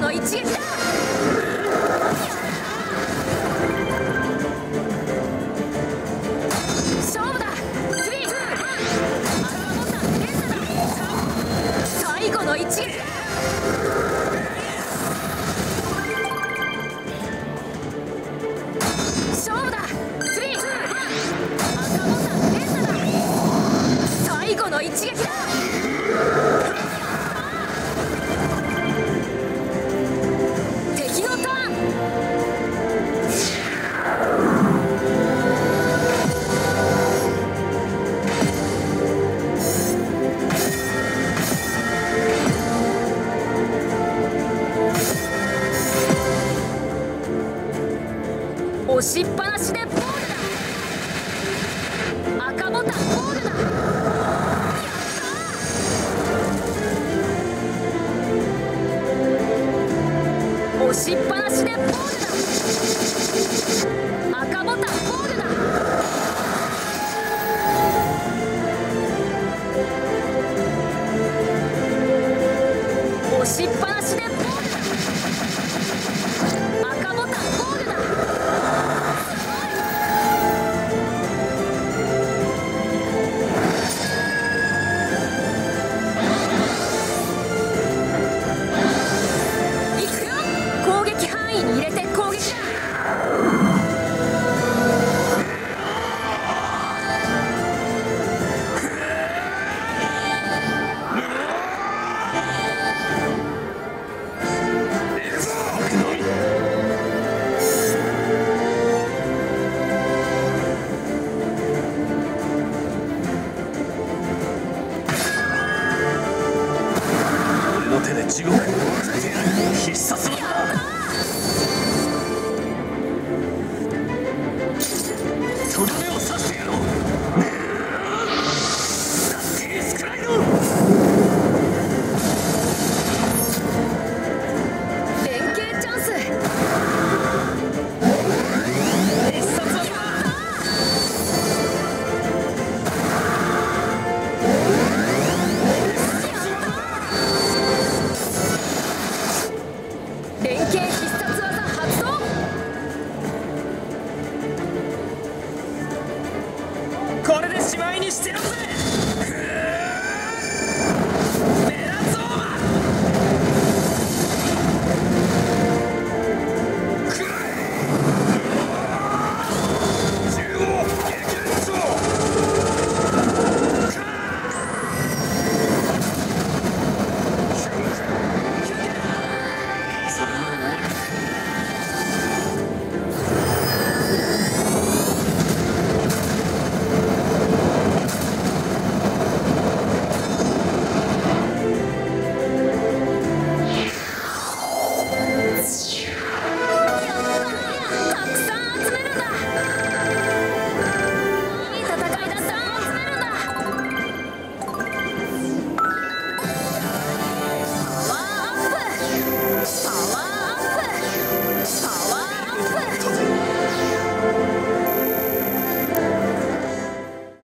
の一撃だ。勝負だ。スリー、ツー、ワン。頭ボタン連打だ。最後の一撃だ。勝負だ。スリー、ツー、ワン。頭ボタン連打だ。最後の一撃だ。敵のターン。押しっぱなしでボールだ。赤ボタンボールだ。押しっぱなしでボールだ。赤ボタンボールだ。押しっぱなしでボールだ。赤ボタンボールだ。いくよ。攻撃範囲に入れて攻撃だ。 俺の手で地獄を送ってやる。必殺技だ。とどめを刺してやろう。サスティスクライド。 連携チャンス。 必殺技だ。 連携必殺技発動。 これでしまいにしてやるぜ。